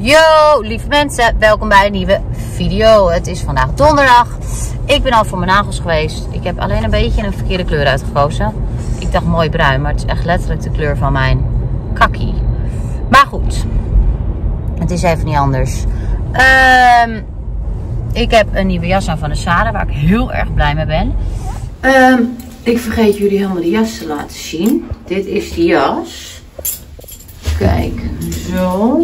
Yo, lieve mensen, welkom bij een nieuwe video. Het is vandaag donderdag. Ik ben al voor mijn nagels geweest. Ik heb alleen een beetje een verkeerde kleur uitgekozen. Ik dacht mooi bruin, maar het is echt letterlijk de kleur van mijn kakkie. Maar goed, het is even niet anders. Ik heb een nieuwe jas aan van de Zara, waar ik heel erg blij mee ben. Ik vergeet jullie helemaal de jas te laten zien. Dit is die jas. Kijk, zo.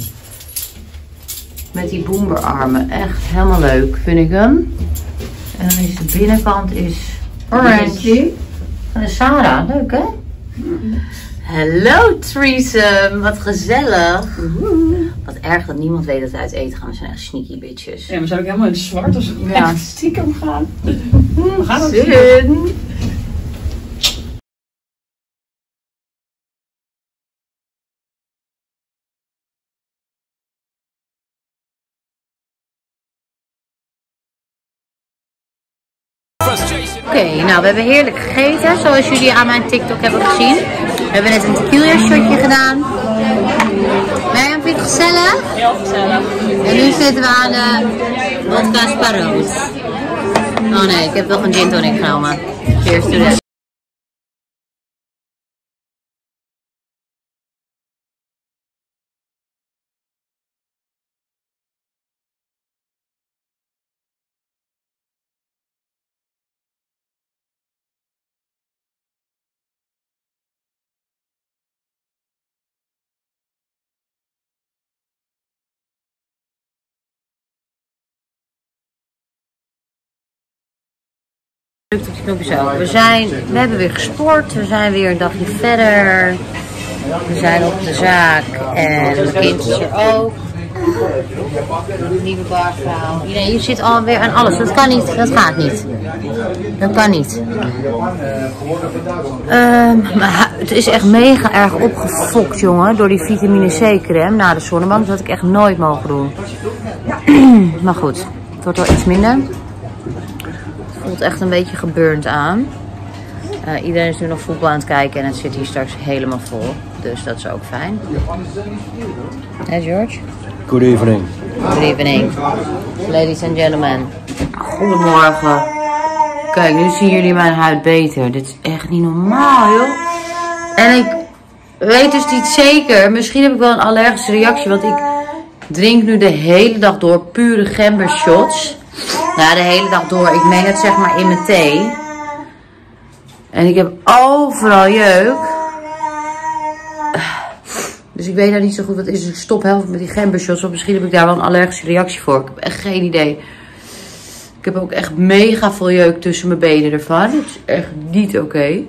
Met die boomberarmen. Echt helemaal leuk, vind ik hem. En dan is de binnenkant orange. Van de Zara. Leuk, hè? Hallo, threesome. Wat gezellig. Wat erg dat niemand weet dat we uit eten gaan. We zijn echt sneaky bitches. Ja, we zijn ook helemaal in het zwart als we echt stiekem gaan. We gaan ook zin. Oké, nou we hebben heerlijk gegeten, zoals jullie aan mijn TikTok hebben gezien. We hebben net een tequila shotje gedaan. Mirjam, vind je het gezellig? heel gezellig. En nu zitten we aan de vodka Sparrows. Oh nee, ik heb nog een gin tonic genomen. Cheers to that. We hebben weer gesport, we zijn weer een dagje verder. We zijn op de zaak en mijn kind is er ook. Nieuwe barvrouw. Nee, je zit alweer aan alles. Dat kan niet, dat gaat niet. Dat kan niet. Maar het is echt mega erg opgefokt, jongen, door die vitamine C crème na de zonnebank. Dat had ik echt nooit mogen doen. Maar goed, het wordt wel iets minder. Voelt echt een beetje geburnt aan. Iedereen is nu nog voetbal aan het kijken en het zit hier straks helemaal vol. Dus dat is ook fijn. Hé George? Good evening. Good evening. Ladies and gentlemen. Goedemorgen. Kijk, nu zien jullie mijn huid beter. Dit is echt niet normaal, joh. En ik weet dus niet zeker. Misschien heb ik wel een allergische reactie. Want ik drink nu de hele dag door pure gembershots. Ja, de hele dag door. Ik meng het zeg maar in mijn thee. En ik heb overal jeuk. Dus ik weet nou niet zo goed wat het is. Dus ik stop heel veel met die gembershots. Want misschien heb ik daar wel een allergische reactie voor. Ik heb echt geen idee. Ik heb ook echt mega veel jeuk tussen mijn benen ervan. Het is echt niet oké.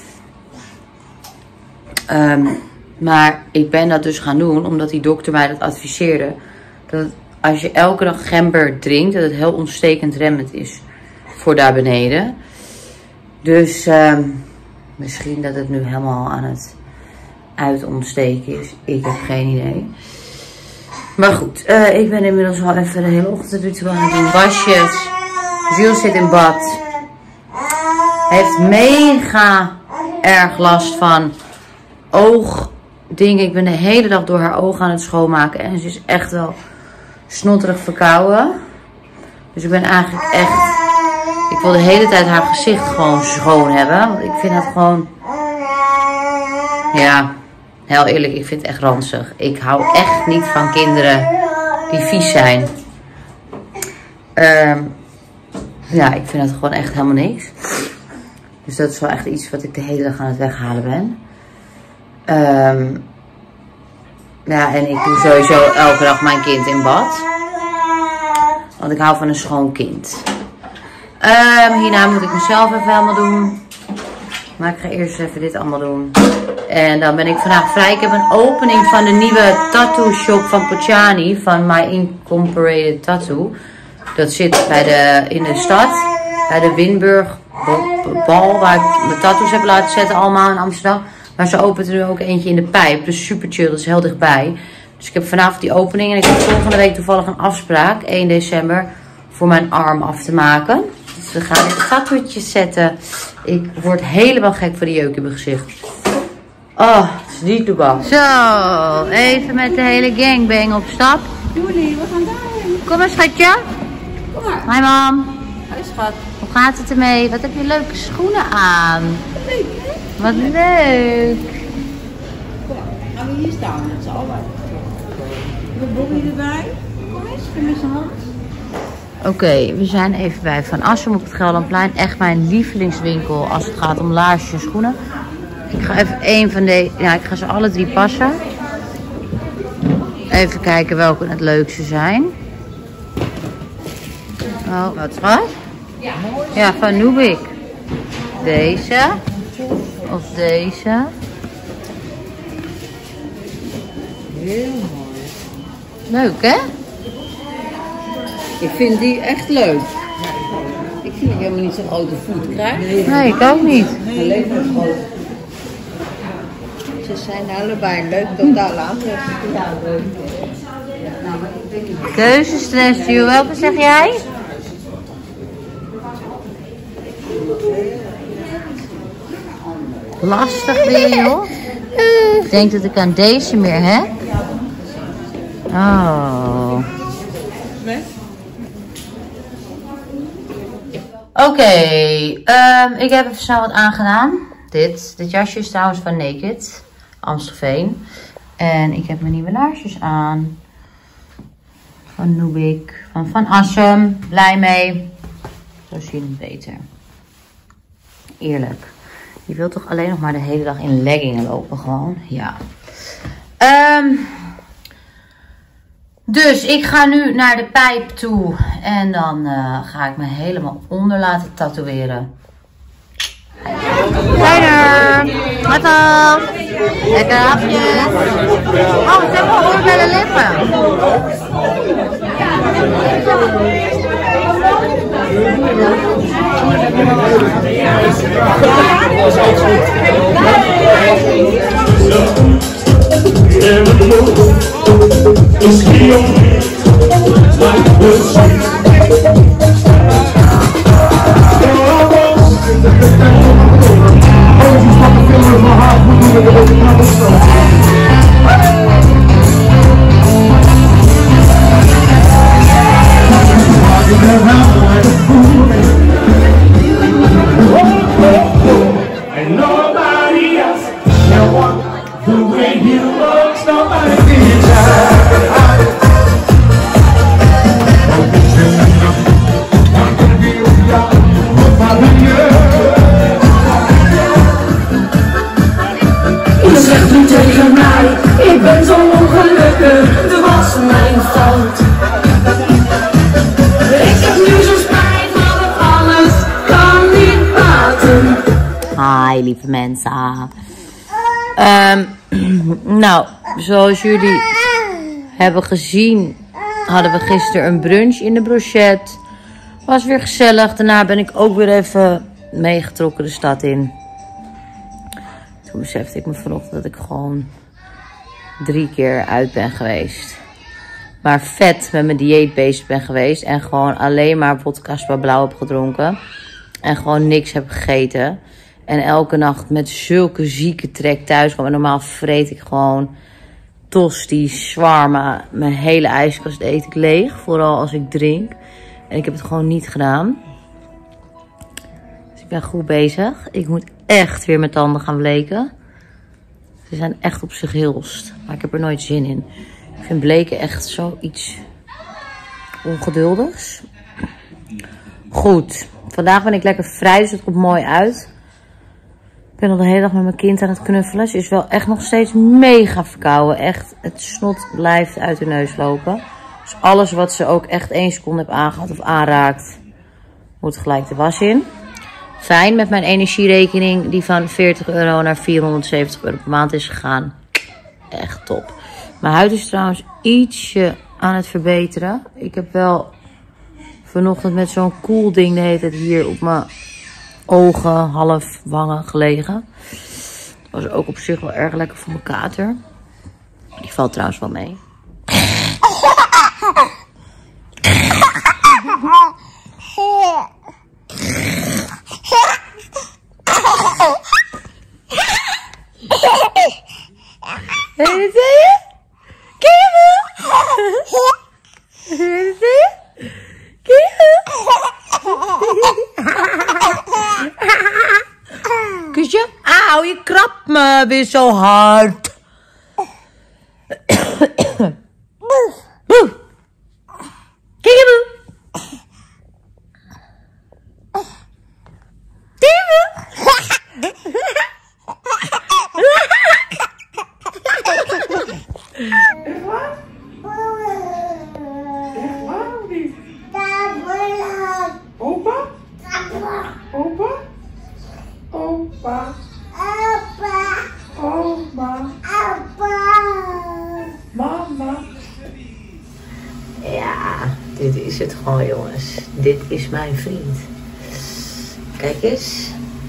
Maar ik ben dat dus gaan doen. Omdat die dokter mij dat adviseerde. Dat als je elke dag gember drinkt, dat het heel ontstekend remmend is voor daar beneden. Dus misschien dat het nu helemaal aan het uitontsteken is. Ik heb geen idee. Maar goed, ik ben inmiddels al even de hele ochtendritueel aan het doen. Wasjes. Jules zit in bad. Heeft mega erg last van oogdingen. Ik ben de hele dag door haar ogen aan het schoonmaken. En ze is echt wel snotterig verkouden. Dus ik ben eigenlijk echt... Ik wil de hele tijd haar gezicht gewoon schoon hebben. Want ik vind het gewoon... Ja, heel eerlijk, ik vind het echt ranzig. Ik hou echt niet van kinderen die vies zijn. Ja, ik vind het gewoon echt helemaal niks. Dus dat is wel echt iets wat ik de hele dag aan het weghalen ben. Ja, en ik doe sowieso elke dag mijn kind in bad. Want ik hou van een schoon kind. Hierna moet ik mezelf even helemaal doen. Maar ik ga eerst even dit allemaal doen. En dan ben ik vandaag vrij. Ik heb een opening van de nieuwe tattoo shop van Pochani. Van My Incorporated Tattoo. Dat zit in de stad. Bij de Winburg Bal. Waar ik mijn tattoos heb laten zetten allemaal in Amsterdam. Maar ze opent er nu ook eentje in de Pijp. Dus super chill. Dat is heel dichtbij. Dus ik heb vanavond die opening. En ik heb volgende week toevallig een afspraak. 1 december. Voor mijn arm af te maken. Dus we gaan een tattoootje zetten. Ik word helemaal gek voor de jeuk in mijn gezicht. Oh, het is niet te bang. Zo, even met de hele gangbang op stap. Julie, we gaan daarheen. Kom maar, schatje. Kom maar. Hi, mam. Hoi, schat. Hoe gaat het ermee? Wat heb je leuke schoenen aan? Leuk, hè? Wat leuk. Kom maar. Gaan we hier staan met z'n allen. Met Bobby erbij. Kom eens, kom met zijn hand. Oké, we zijn even bij Van Assem op het Gelderlandplein. Echt mijn lievelingswinkel als het gaat om laarsjes en schoenen. Ik ga even één van deze... Ja, ik ga ze alle 3 passen. Even kijken welke het leukste zijn. Oh, wat was? Ja, van Nubik. Deze. Of deze. Heel mooi. Leuk, hè? Ik vind die echt leuk. Ik vind ik helemaal niet zo'n grote voet krijg. Nee, ik ook niet. Alleen maar groot. Ze zijn allebei leuk, totaal anders. Ja, leuk. Nou, maar ik weet niet. Keuzestress, welke zeg jij? Lastig weer, joh. Ik denk dat ik aan deze meer heb. Oh. Oké, ik heb even snel wat aangedaan. Dit jasje is trouwens van Naked, Amstelveen. En ik heb mijn nieuwe laarsjes aan. Van Nubik, van Assem. Blij mee. Zo zie je het beter. Eerlijk. Je wilt toch alleen nog maar de hele dag in leggingen lopen gewoon? Ja. Dus ik ga nu naar de pijp toe. En dan ga ik me helemaal onder laten tatoeëren. Kleiner! Wat dan? Lekker hapjes! Oh, ze hebben al oorbellen lippen! And nobody else can walk the way he looks. Nobody can Je zegt nu tegen mij, ik ben zo ongelukkig, het was mijn fout. Ik heb nu zo spijt, maar alles kan niet baten. Hi lieve mensen. Nou, zoals jullie hebben gezien, hadden we gisteren een brunch in de Brochet. Was weer gezellig. Daarna ben ik ook weer even meegetrokken de stad in. Toen besefte ik me vanochtend dat ik gewoon 3 keer uit ben geweest. Maar vet met mijn dieet bezig ben geweest. En gewoon alleen maar vodka Spa Blauw heb gedronken. En gewoon niks heb gegeten. En elke nacht met zulke zieke trek thuis kwam. En normaal vreet ik gewoon tosti's, shawarma. Mijn hele ijskast eet ik leeg. Vooral als ik drink. En ik heb het gewoon niet gedaan. Dus ik ben goed bezig. Ik moet echt weer mijn tanden gaan bleken. Ze zijn echt op zich hilst. Maar ik heb er nooit zin in. Ik vind bleken echt zoiets ongeduldigs. Goed. Vandaag ben ik lekker vrij, dus het komt mooi uit. Ik ben al de hele dag met mijn kind aan het knuffelen. Ze is wel echt nog steeds mega verkouden. Echt, het snot blijft uit de neus lopen. Dus alles wat ze ook echt 1 seconde heeft aangehad of aanraakt, moet gelijk de was in. Fijn met mijn energierekening die van €40 naar €470 per maand is gegaan. Echt top. Mijn huid is trouwens ietsje aan het verbeteren. Ik heb wel vanochtend met zo'n cool ding de hele tijd hier op mijn ogen, half wangen gelegen. Dat was ook op zich wel erg lekker voor mijn kater. Die valt trouwens wel mee. weer zo hard. Boe. Kiekeboe. Opa? Opa? Opa? Oma? Mama? Ja, dit is het gewoon, jongens. Dit is mijn vriend. Kijk eens.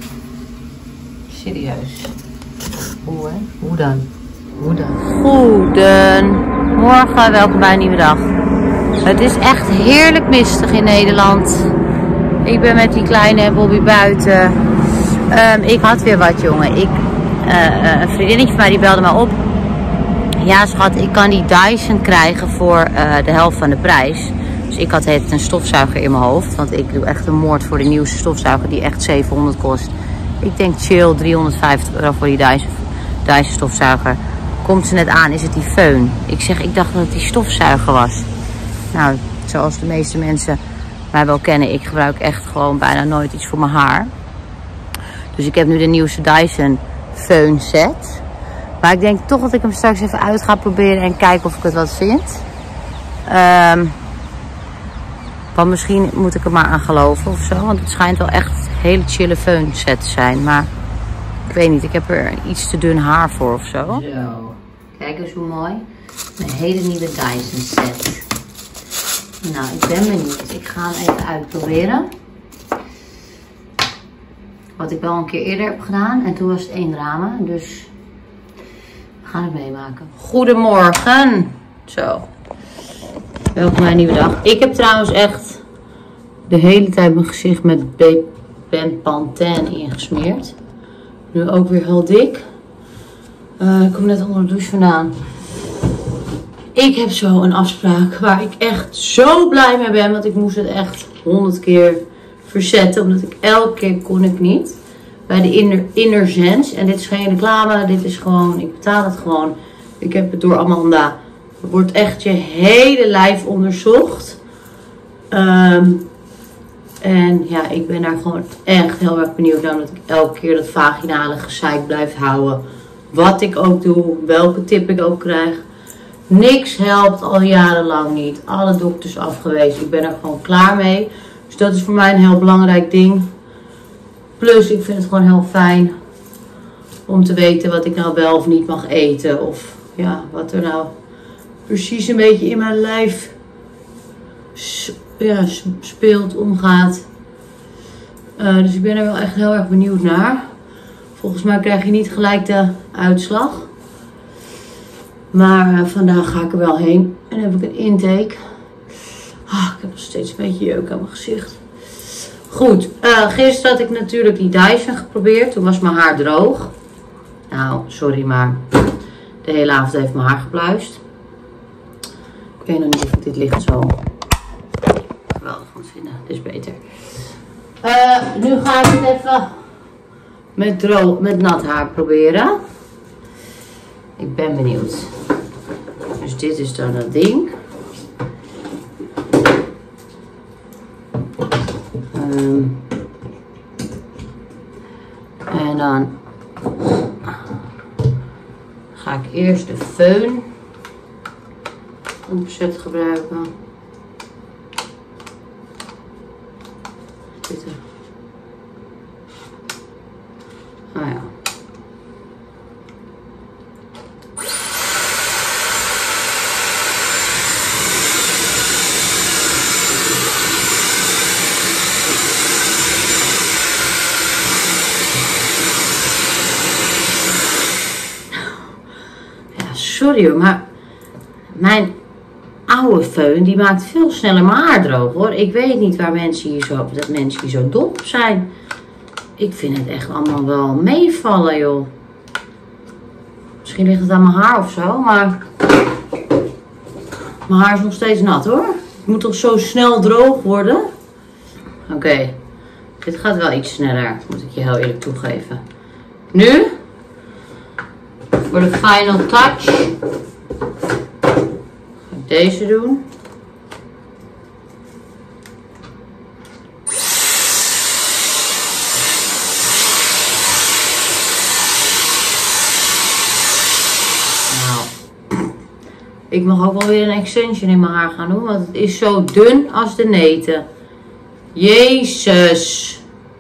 Serieus. Hoe, hè? Hoe dan? Hoe dan? Goedemorgen, welkom bij een nieuwe dag. Het is echt heerlijk mistig in Nederland. Ik ben met die kleine Bobby buiten. Ik had weer wat, jongen. Een vriendinnetje van mij die belde me op. Ja, schat, ik kan die Dyson krijgen voor de helft van de prijs. Dus ik had een stofzuiger in mijn hoofd. Want ik doe echt een moord voor de nieuwste stofzuiger die echt 700 kost. Ik denk chill, €350 voor die Dyson stofzuiger. Komt ze net aan, is het die föhn. Ik dacht dat het die stofzuiger was. Nou, zoals de meeste mensen mij wel kennen, ik gebruik echt gewoon bijna nooit iets voor mijn haar. Dus ik heb nu de nieuwste Dyson föhn set. Maar ik denk toch dat ik hem straks even uit ga proberen en kijken of ik het wat vind. Want misschien moet ik er maar aan geloven of zo. Want het schijnt wel echt hele chille föhn set te zijn. Maar ik weet niet, ik heb er iets te dun haar voor of zo. Zo, kijk eens hoe mooi. Een hele nieuwe Dyson set. Nou, ik ben benieuwd. Ik ga hem even uitproberen. Wat ik wel een keer eerder heb gedaan. En toen was het 1 drama. Dus we gaan het meemaken. Goedemorgen. Zo. Welkom bij een nieuwe dag. Ik heb trouwens echt de hele tijd mijn gezicht met Bepanthen ingesmeerd. Nu ook weer heel dik. Ik kom net onder de douche vandaan. Ik heb zo een afspraak waar ik echt zo blij mee ben. Want ik moest het echt 100 keer verzetten. Omdat ik elke keer kon ik niet. Bij de Inner Sense. En dit is geen reclame. Dit is gewoon, ik betaal het gewoon. Ik heb het door Amanda. Er wordt echt je hele lijf onderzocht. En ja, ik ben daar gewoon echt heel erg benieuwd naar. Omdat ik elke keer dat vaginale gezeik blijf houden. Wat ik ook doe. Welke tip ik ook krijg. Niks helpt al jarenlang niet. Alle dokters afgewezen. Ik ben er gewoon klaar mee. Dus dat is voor mij een heel belangrijk ding. Plus ik vind het gewoon heel fijn om te weten wat ik nou wel of niet mag eten. Of ja, wat er nou precies een beetje in mijn lijf speelt, omgaat. Dus ik ben er wel echt heel erg benieuwd naar. Volgens mij krijg je niet gelijk de uitslag. Maar vandaag ga ik er wel heen. En heb ik een intake. Ik heb nog steeds een beetje jeuk aan mijn gezicht. Goed, gisteren had ik natuurlijk die Dyson geprobeerd. Toen was mijn haar droog. Nou, sorry, maar de hele avond heeft mijn haar gepluist. Ik weet nog niet of ik dit licht zo geweldig moet vinden. Dit is beter. Nu ga ik het even met nat haar proberen. Ik ben benieuwd. Dus dit is dan dat ding. En dan ga ik eerst de föhn opzet gebruiken. Dit er. Ah ja. Sorry hoor, maar mijn oude föhn die maakt veel sneller mijn haar droog hoor. Ik weet niet waar mensen hier zo dom op zijn. Ik vind het echt allemaal wel meevallen joh. Misschien ligt het aan mijn haar of zo, maar mijn haar is nog steeds nat hoor. Het moet toch zo snel droog worden? Oké, dit gaat wel iets sneller, moet ik je heel eerlijk toegeven. Nu Voor de final touch ga ik deze doen. Ik mag ook wel weer een extension in mijn haar gaan doen. Want het is zo dun als de neten. Jezus.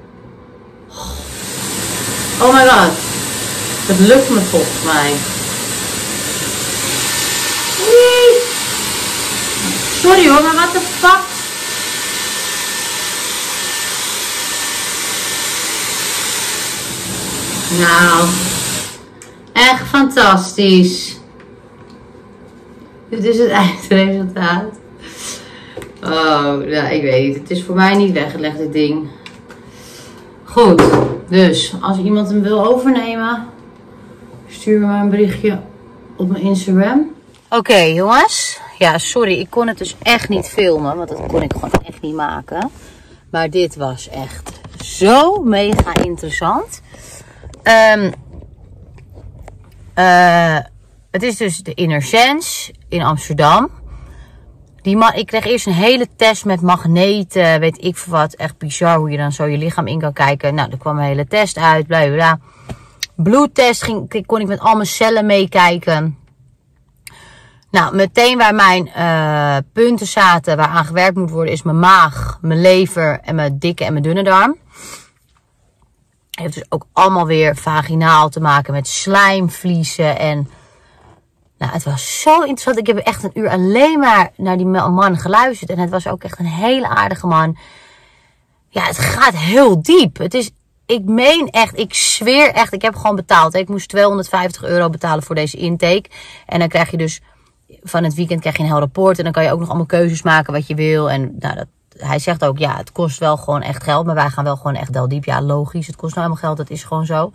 Oh my god. Het lukt me volgens mij. Nee. Sorry hoor, maar what the fuck. Nou. Echt fantastisch. Dit is het eindresultaat. Oh, ja, ik weet niet. Het is voor mij niet weggelegd, dit ding. Goed. Dus, als iemand hem wil overnemen, stuur me maar een berichtje op mijn Instagram. Oké, jongens. Ja, sorry. Ik kon het dus echt niet filmen. Want dat kon ik gewoon echt niet maken. Maar dit was echt zo mega interessant. Het is dus de Inner Sense in Amsterdam. Ik kreeg eerst een hele test met magneten, weet ik veel wat. Echt bizar hoe je dan zo je lichaam in kan kijken. Nou, er kwam een hele test uit, bla bla bla. Bloedtest kon ik met al mijn cellen meekijken. Nou, meteen waar mijn punten zaten, waar aan gewerkt moet worden, is mijn maag, mijn lever en mijn dikke en mijn dunne darm. Het heeft dus ook allemaal weer vaginaal te maken met slijmvliezen en... Nou, het was zo interessant. Ik heb echt een uur alleen maar naar die man geluisterd. En het was ook echt een hele aardige man. Ja, het gaat heel diep. Het is, ik meen echt, ik zweer echt, ik heb gewoon betaald. Ik moest €250 betalen voor deze intake. En dan krijg je dus, van het weekend krijg je een heel rapport. En dan kan je ook nog allemaal keuzes maken wat je wil. En nou, hij zegt ook, ja, het kost wel gewoon echt geld. Maar wij gaan wel gewoon echt heel diep. Ja, logisch. Het kost nou helemaal geld. Dat is gewoon zo.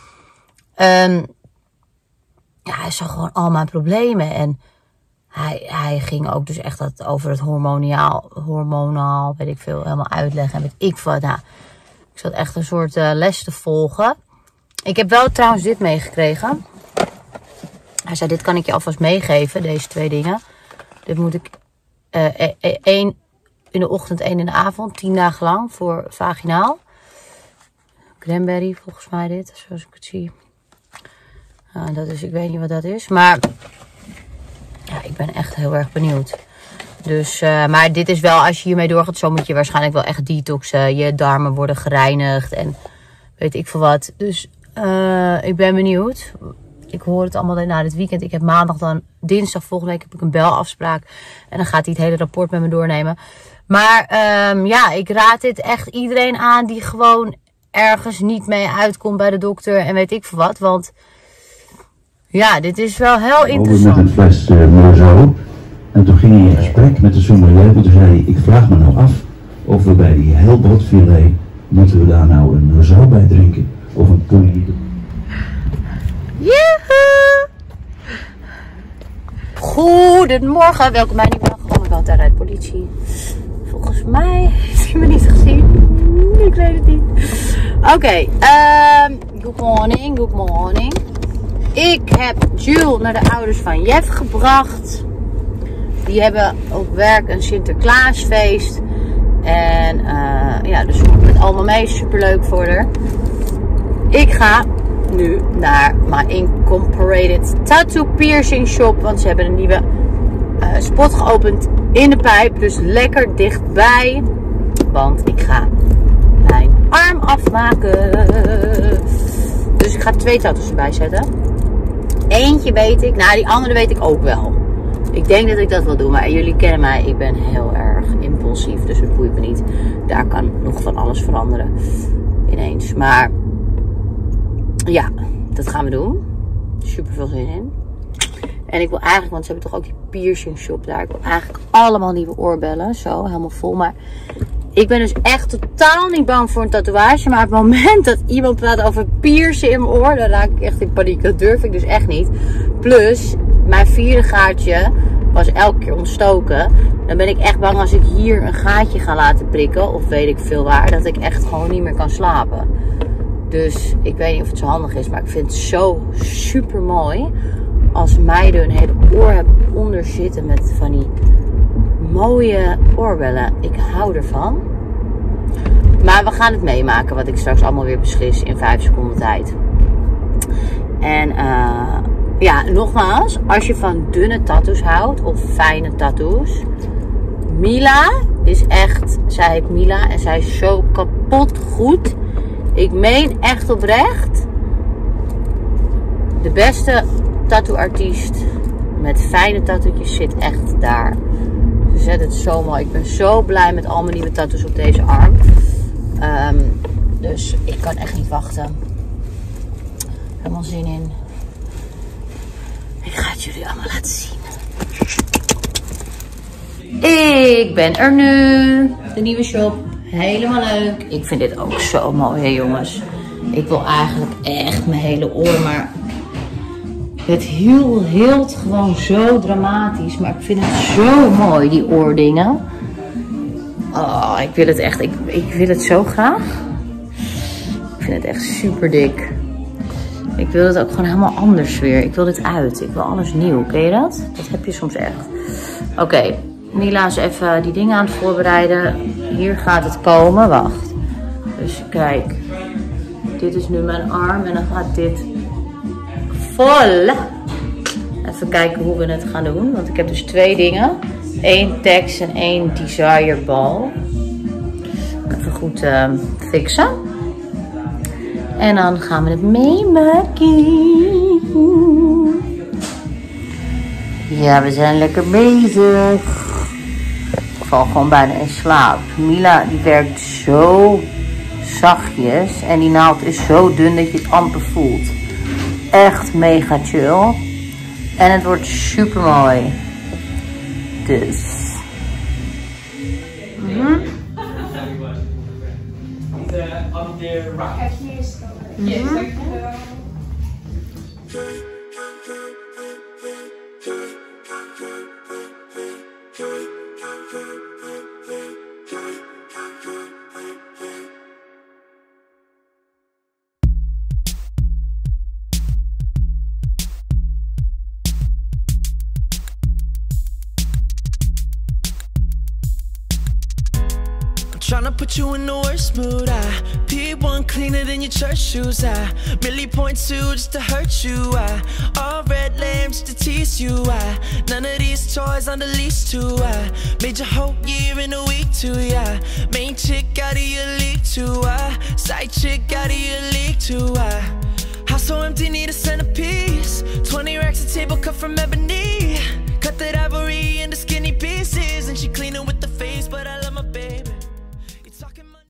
Ja, hij zag gewoon al mijn problemen. En hij ging ook dus echt over het hormonaal, weet ik veel, helemaal uitleggen. En weet ik wat. Nou, ik zat echt een soort les te volgen. Ik heb wel trouwens dit meegekregen. Hij zei, dit kan ik je alvast meegeven, deze 2 dingen. Dit moet ik 1 in de ochtend, 1 in de avond, 10 dagen lang voor vaginaal. Cranberry volgens mij dit, zoals ik het zie. Dat is, ik weet niet wat dat is. Maar ja, ik ben echt heel erg benieuwd. Dus, maar dit is wel, als je hiermee doorgaat, zo moet je waarschijnlijk wel echt detoxen. Je darmen worden gereinigd en weet ik veel wat. Dus ik ben benieuwd. Ik hoor het allemaal na dit weekend. Ik heb maandag dan, dinsdag volgende week heb ik een belafspraak. En dan gaat hij het hele rapport met me doornemen. Maar ja, ik raad dit echt iedereen aan die gewoon ergens niet mee uitkomt bij de dokter. En weet ik veel wat, want... Ja, dit is wel heel interessant. Met een fles Merlot. En toen ging hij in gesprek met de sommelier. Toen zei hij, ik vraag me nou af of we bij die helbotfilet, moeten we daar nou een Merlot bij drinken? Of een Cognac? Joehoe! Goedemorgen, welkom bij een nieuwe dag. Oh my god, daar rijdt politie. Volgens mij heeft hij me niet gezien. Ik weet het niet. Oké, good morning, good morning. Ik heb Jules naar de ouders van Jeff gebracht. Die hebben op werk een Sinterklaasfeest. En ja, dus ik met allemaal mee. Superleuk voor haar. Ik ga nu naar My Incorporated Tattoo Piercing Shop. Want ze hebben een nieuwe spot geopend in de pijp. Dus lekker dichtbij. Want ik ga mijn arm afmaken. Dus ik ga 2 tattoos erbij zetten. Eentje weet ik. Nou, die andere weet ik ook wel. Ik denk dat ik dat wil doen. Maar jullie kennen mij. Ik ben heel erg impulsief. Dus het boeit me niet. Daar kan nog van alles veranderen. Ineens. Maar ja, dat gaan we doen. Super veel zin in. En ik wil eigenlijk, want ze hebben toch ook die piercing shop daar. Ik wil eigenlijk allemaal nieuwe oorbellen. Zo, helemaal vol. Maar ik ben dus echt totaal niet bang voor een tatoeage. Maar op het moment dat iemand praat over piercen in mijn oor, dan raak ik echt in paniek. Dat durf ik dus echt niet. Plus, mijn 4e gaatje was elke keer ontstoken. Dan ben ik echt bang als ik hier een gaatje ga laten prikken. Of weet ik veel waar. Dat ik echt gewoon niet meer kan slapen. Dus ik weet niet of het zo handig is, maar ik vind het zo super mooi als meiden een hele oor hebben onder zitten met van die mooie oorbellen. Ik hou ervan. Maar we gaan het meemaken wat ik straks allemaal weer beslis in 5 seconden tijd. En ja, nogmaals, als je van dunne tattoos houdt of fijne tattoos. Mila is echt, zij heet Mila en zij is zo kapot goed. Ik meen echt oprecht. De beste tattooartiest met fijne tattootjes zit echt daar. Ze zet het zo mooi. Ik ben zo blij met al mijn nieuwe tattoos op deze arm. Dus ik kan echt niet wachten. Helemaal zin in. Ik ga het jullie allemaal laten zien. Ik ben er nu. De nieuwe shop. Helemaal leuk. Ik vind dit ook zo mooi, hè jongens. Ik wil eigenlijk echt mijn hele oor, maar het hield gewoon zo dramatisch. Maar ik vind het zo mooi, die oordingen. Oh, ik wil het echt. Ik wil het zo graag. Ik vind het echt super dik. Ik wil het ook gewoon helemaal anders weer. Ik wil dit uit. Ik wil alles nieuw. Ken je dat? Dat heb je soms echt. Oké. Mila is even die dingen aan het voorbereiden. Hier gaat het komen. Wacht. Dus kijk. Dit is nu mijn arm. En dan gaat dit vol. Even kijken hoe we het gaan doen. Want ik heb dus 2 dingen. 1 tekst en 1 desire ball. Even goed fixen. En dan gaan we het meemaken. Ja, we zijn lekker bezig. Ik val gewoon bijna in slaap. Mila die werkt zo zachtjes. En die naald is zo dun dat je het amper voelt. Echt mega chill. En het wordt super mooi. Dus. Tryna put you in the worst mood. I P1 cleaner than your church shoes. I really point to just to hurt you. I all red lamb just to tease you. I none of these toys on the lease too. I made your whole year in a week too. Yeah, main chick out of your league too. I side chick out of your league too. I house so empty, need a centerpiece. 20 racks a table cut from ebony.